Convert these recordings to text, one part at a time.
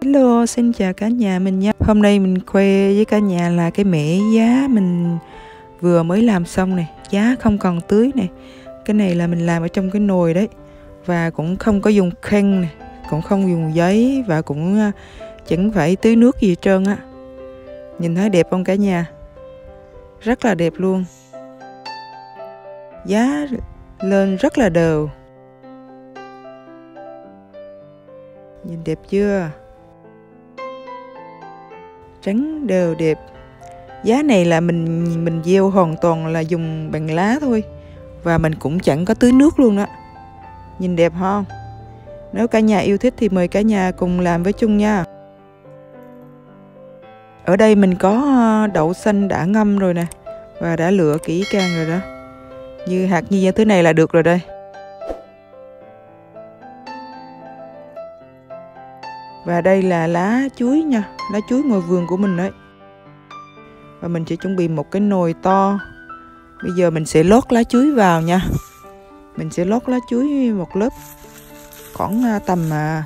Hello, xin chào cả nhà mình nha. Hôm nay mình khoe với cả nhà là cái mẻ giá mình vừa mới làm xong này, giá không còn tưới này. Cái này là mình làm ở trong cái nồi đấy. Và cũng không có dùng khăn này, cũng không dùng giấy và cũng chẳng phải tưới nước gì hết trơn á. Nhìn thấy đẹp không cả nhà? Rất là đẹp luôn. Giá lên rất là đều. Nhìn đẹp chưa? Trắng đều đẹp. Giá này là mình gieo hoàn toàn là dùng bằng lá thôi. Và mình cũng chẳng có tưới nước luôn đó. Nhìn đẹp không? Nếu cả nhà yêu thích thì mời cả nhà cùng làm với chung nha. Ở đây mình có đậu xanh đã ngâm rồi nè. Và đã lựa kỹ càng rồi đó. Như hạt như thế này là được rồi đây. Và đây là lá chuối nha. Lá chuối ngoài vườn của mình đấy. Và mình sẽ chuẩn bị một cái nồi to. Bây giờ mình sẽ lót lá chuối vào nha. Mình sẽ lót lá chuối một lớp khoảng tầm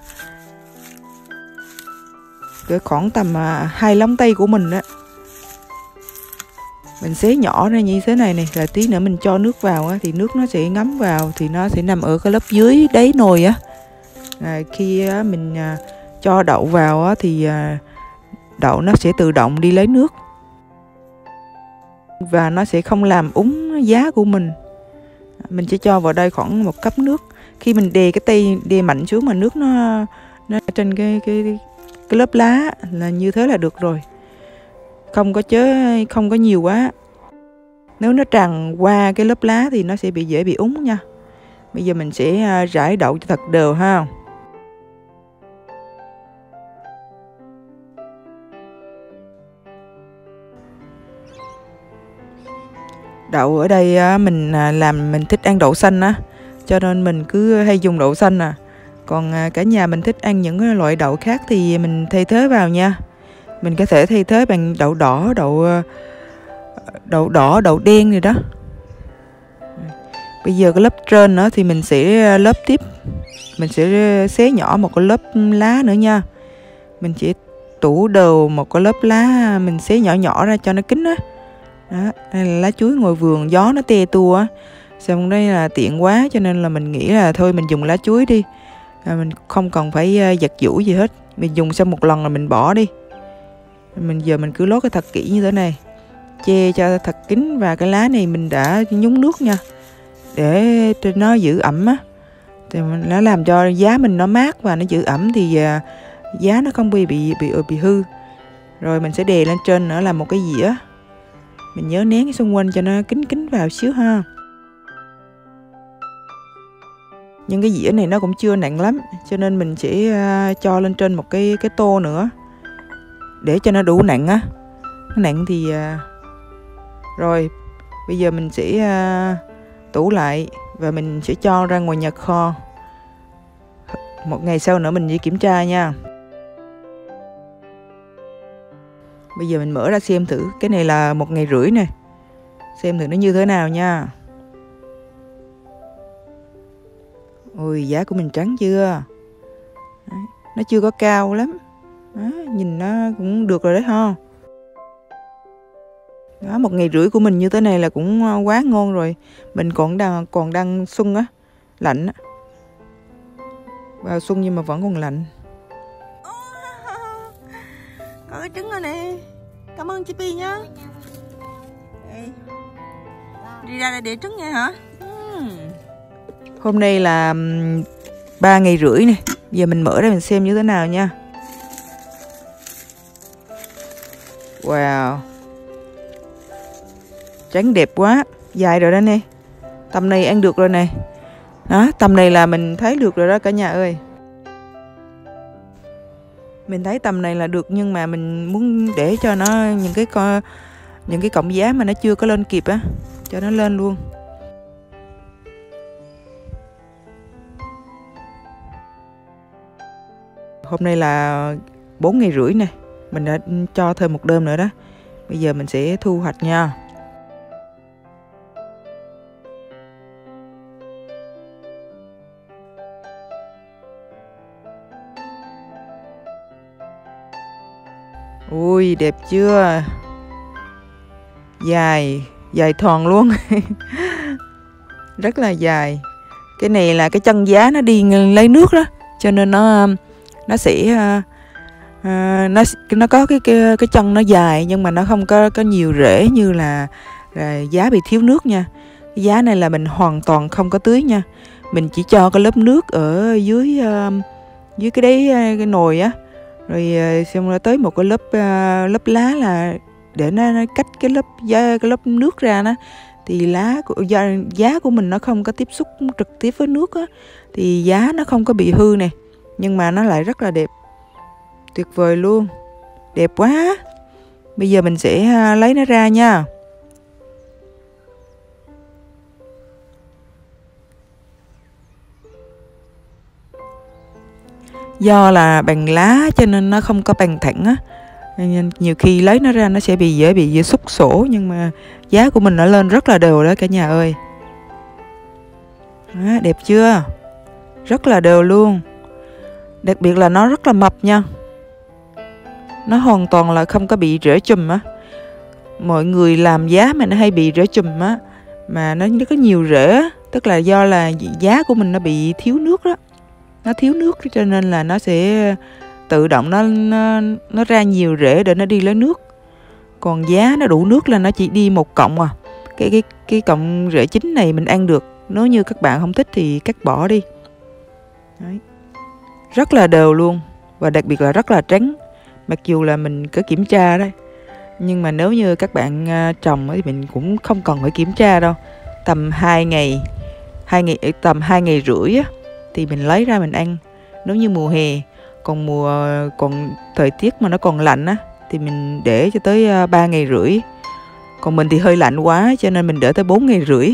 khoảng tầm 2 lóng tay của mình đó. Mình xé nhỏ ra như thế này này, là tí nữa mình cho nước vào á, thì nước nó sẽ ngấm vào, thì nó sẽ nằm ở cái lớp dưới đáy nồi á. Khi mình cho đậu vào á, thì đậu nó sẽ tự động đi lấy nước và nó sẽ không làm úng giá của mình. Mình sẽ cho vào đây khoảng 1 cốc nước. Khi mình đè cái tay đè mạnh xuống mà nước nó trên cái lớp lá là như thế là được rồi. Không có nhiều quá. Nếu nó tràn qua cái lớp lá thì nó sẽ dễ bị úng nha. Bây giờ mình sẽ rải đậu cho thật đều ha. Đậu ở đây mình mình thích ăn đậu xanh á, cho nên mình cứ hay dùng đậu xanh à. Còn cả nhà mình thích ăn những loại đậu khác thì mình thay thế vào nha. Mình có thể thay thế bằng đậu đỏ, đậu đen gì đó. Bây giờ cái lớp trên nữa thì mình sẽ lớp tiếp. Mình sẽ xé nhỏ một cái lớp lá nữa nha. Mình chỉ tủ đều một cái lớp lá, mình xé nhỏ nhỏ ra cho nó kín á. Đó, đây là lá chuối ngoài vườn, gió nó te tua á. Xong đây là tiện quá cho nên là mình nghĩ là thôi mình dùng lá chuối đi. Mình không cần phải giặt giũ gì hết. Mình dùng xong một lần là mình bỏ đi. Giờ mình cứ lót cái thật kỹ như thế này. Che cho thật kín, và cái lá này mình đã nhúng nước nha. Để cho nó giữ ẩm á. Thì nó làm cho giá mình nó mát và nó giữ ẩm, thì giá nó không bị hư. Rồi mình sẽ đè lên trên nữa là một cái dĩa. Mình nhớ nén xung quanh cho nó kín vào xíu ha. Nhưng cái dĩa này nó cũng chưa nặng lắm, cho nên mình sẽ cho lên trên một cái tô nữa để cho nó đủ nặng á. Nó nặng thì rồi bây giờ mình sẽ tủ lại và mình sẽ cho ra ngoài nhà kho. Một ngày sau nữa mình đi kiểm tra nha. Bây giờ mình mở ra xem thử. Cái này là 1 ngày rưỡi nè. Xem thử nó như thế nào nha. Ôi, giá của mình trắng chưa? Đấy, nó chưa có cao lắm. Đó, nhìn nó cũng được rồi đấy ha. Đó, 1 ngày rưỡi của mình như thế này là cũng quá ngon rồi. Mình còn đang xuân á, lạnh á. Vào xuân nhưng mà vẫn còn lạnh. Có cái trứng rồi nè. Cảm ơn chị Pi nhá. Đi ra đây để trứng nha hả? Hôm nay là 3 ngày rưỡi nè. Giờ mình mở ra mình xem như thế nào nha. Wow, trắng đẹp quá. Dài rồi đó nè. Tầm này ăn được rồi nè. Đó, tầm này là mình thấy được rồi đó cả nhà ơi. Mình thấy tầm này là được, nhưng mà mình muốn để cho nó những cái cọng giá mà nó chưa có lên kịp á, cho nó lên luôn. Hôm nay là 4 ngày rưỡi nè. Mình đã cho thêm một đêm nữa đó. Bây giờ mình sẽ thu hoạch nha. Ui, đẹp chưa? Dài, dài thòn luôn. Rất là dài. Cái này là cái chân giá nó đi lấy nước đó, cho nên nó sẽ nó có cái chân nó dài, nhưng mà nó không có nhiều rễ như là giá bị thiếu nước nha. Cái giá này là mình hoàn toàn không có tưới nha, mình chỉ cho cái lớp nước ở dưới cái đấy, cái nồi á, rồi xong rồi tới một cái lớp lá, là để nó cách cái lớp nước ra đó, thì giá của mình nó không có tiếp xúc trực tiếp với nước á, thì giá nó không có bị hư nè, nhưng mà nó lại rất là đẹp, tuyệt vời luôn, đẹp quá. Bây giờ mình sẽ lấy nó ra nha. Do là bằng lá cho nên nó không có bằng thẳng á, nên nhiều khi lấy nó ra nó sẽ dễ bị xúc xổ, nhưng mà giá của mình nó lên rất là đều đó cả nhà ơi. Đó, đẹp chưa? Rất là đều luôn. Đặc biệt là nó rất là mập nha. Nó hoàn toàn là không có bị rễ chùm á. Mọi người làm giá mà nó hay bị rễ chùm á, mà nó có nhiều rễ á, tức là do là giá của mình nó bị thiếu nước đó. Nó thiếu nước cho nên là nó sẽ tự động nó ra nhiều rễ để nó đi lấy nước. Còn giá nó đủ nước là nó chỉ đi một cọng à. Cái cọng rễ chính này mình ăn được. Nếu như các bạn không thích thì cắt bỏ đi. Đấy. Rất là đều luôn, và đặc biệt là rất là trắng. Mặc dù là mình có kiểm tra đấy, nhưng mà nếu như các bạn trồng thì mình cũng không cần phải kiểm tra đâu. Tầm 2 ngày, tầm 2 ngày rưỡi á, thì mình lấy ra mình ăn. Nếu như mùa hè, còn thời tiết mà nó còn lạnh á, thì mình để cho tới 3 ngày rưỡi. Còn mình thì hơi lạnh quá cho nên mình để tới 4 ngày rưỡi.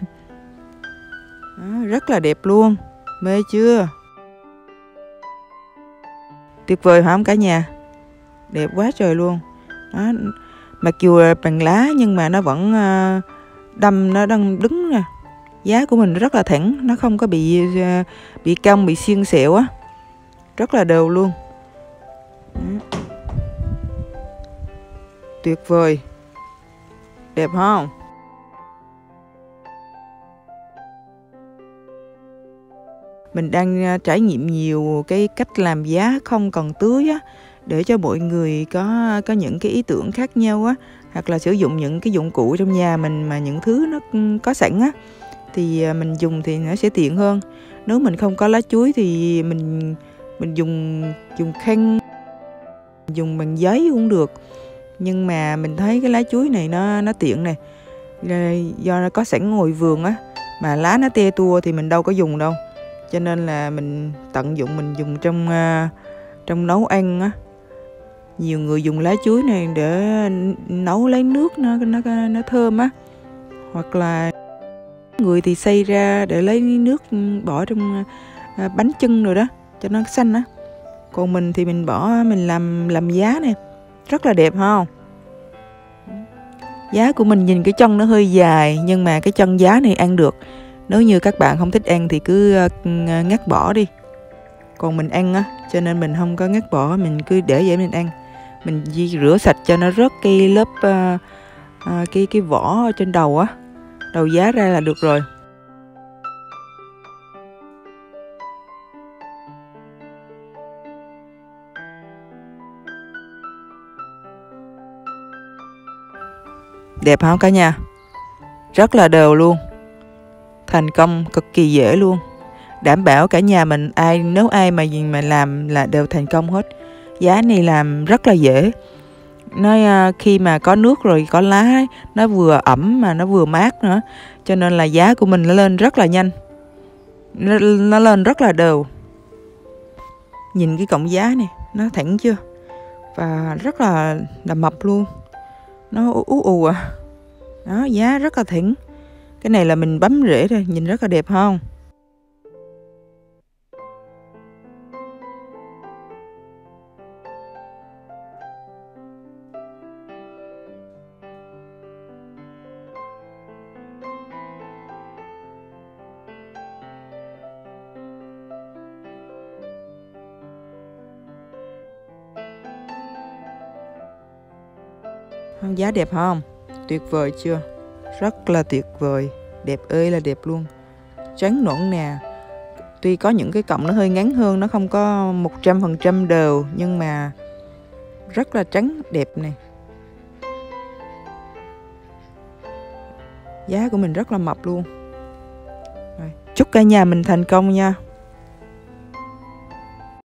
Đó, rất là đẹp luôn, mê chưa? Tuyệt vời hả cả nhà? Đẹp quá trời luôn. Đó, mặc dù là bằng lá nhưng mà nó vẫn nó đang đứng nè. Giá của mình rất là thẳng, nó không có bị cong, bị xiên xẹo á. Rất là đều luôn. Tuyệt vời. Đẹp không? Mình đang trải nghiệm nhiều cái cách làm giá không cần tưới á, để cho mọi người có những cái ý tưởng khác nhau á, hoặc là sử dụng những cái dụng cụ trong nhà mình mà những thứ nó có sẵn á, thì mình dùng thì nó sẽ tiện hơn. Nếu mình không có lá chuối thì mình dùng khăn, dùng bằng giấy cũng được, nhưng mà mình thấy cái lá chuối này nó tiện này, do nó có sẵn ngoài vườn á, mà lá nó te tua thì mình đâu có dùng đâu, cho nên là mình tận dụng, mình dùng trong nấu ăn á. Nhiều người dùng lá chuối này để nấu lấy nước nó thơm á, hoặc là người thì xay ra để lấy nước bỏ trong bánh chưng rồi đó cho nó xanh á. Còn mình thì mình làm giá nè, rất là đẹp không? Giá của mình nhìn cái chân nó hơi dài, nhưng mà cái chân giá này ăn được. Nếu như các bạn không thích ăn thì cứ ngắt bỏ đi. Còn mình ăn á, cho nên mình không có ngắt bỏ, mình cứ để vậy mình ăn. Mình chỉ rửa sạch cho nó rớt cái lớp cái vỏ ở trên đầu á, đầu giá ra là được rồi. Đẹp không cả nhà? Rất là đều luôn. Thành công cực kỳ dễ luôn. Đảm bảo cả nhà mình nếu ai mà làm là đều thành công hết. Giá này làm rất là dễ. Nó khi mà có nước rồi có lá ấy, nó vừa ẩm mà nó vừa mát nữa, cho nên là giá của mình nó lên rất là nhanh. Nó lên rất là đều. Nhìn cái cọng giá này, nó thẳng chưa? Và rất là mập luôn. Nó ù à. Đó, giá rất là thẳng. Cái này là mình bấm rễ thôi, nhìn rất là đẹp không? Giá đẹp không? Tuyệt vời chưa? Rất là tuyệt vời. Đẹp ơi là đẹp luôn. Trắng nõn nè. Tuy có những cái cọng nó hơi ngắn hơn, nó không có 100% đều, nhưng mà rất là trắng đẹp này. Giá của mình rất là mập luôn. Rồi, chúc cả nhà mình thành công nha.